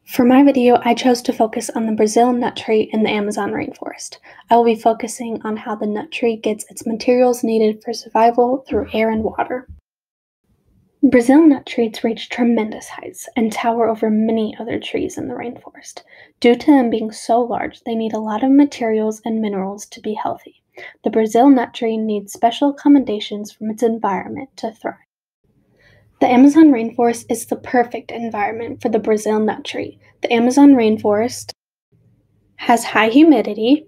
For my video, I chose to focus on the Brazil nut tree in the Amazon rainforest. I will be focusing on how the nut tree gets its materials needed for survival through air and water. Brazil nut trees reach tremendous heights and tower over many other trees in the rainforest. Due to them being so large, they need a lot of materials and minerals to be healthy. The Brazil nut tree needs special accommodations from its environment to thrive. The Amazon rainforest is the perfect environment for the Brazil nut tree. The Amazon rainforest has high humidity,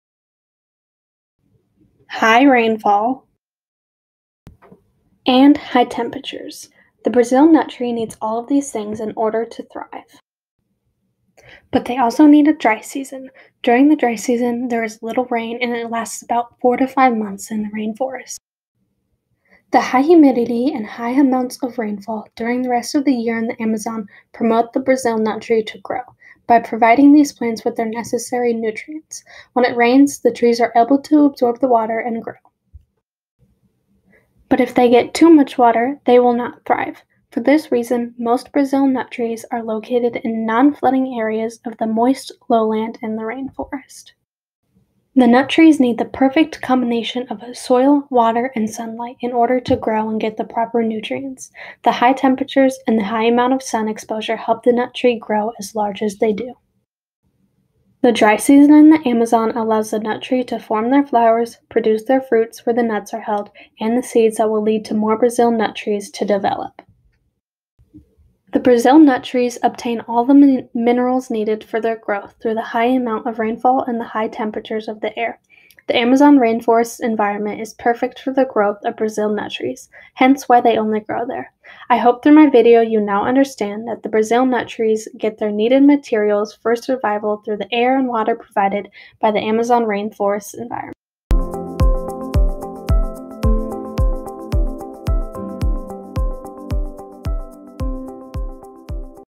high rainfall, and high temperatures. The Brazil nut tree needs all of these things in order to thrive. But they also need a dry season. During the dry season, there is little rain and it lasts about 4 to 5 months in the rainforest. The high humidity and high amounts of rainfall during the rest of the year in the Amazon promote the Brazil nut tree to grow by providing these plants with their necessary nutrients. When it rains, the trees are able to absorb the water and grow. But if they get too much water, they will not thrive. For this reason, most Brazil nut trees are located in non-flooding areas of the moist lowland in the rainforest. The nut trees need the perfect combination of soil, water, and sunlight in order to grow and get the proper nutrients. The high temperatures and the high amount of sun exposure help the nut tree grow as large as they do. The dry season in the Amazon allows the nut tree to form their flowers, produce their fruits where the nuts are held, and the seeds that will lead to more Brazil nut trees to develop. The Brazil nut trees obtain all the minerals needed for their growth through the high amount of rainfall and the high temperatures of the air. The Amazon rainforest environment is perfect for the growth of Brazil nut trees, hence why they only grow there. I hope through my video you now understand that the Brazil nut trees get their needed materials for survival through the air and water provided by the Amazon rainforest environment.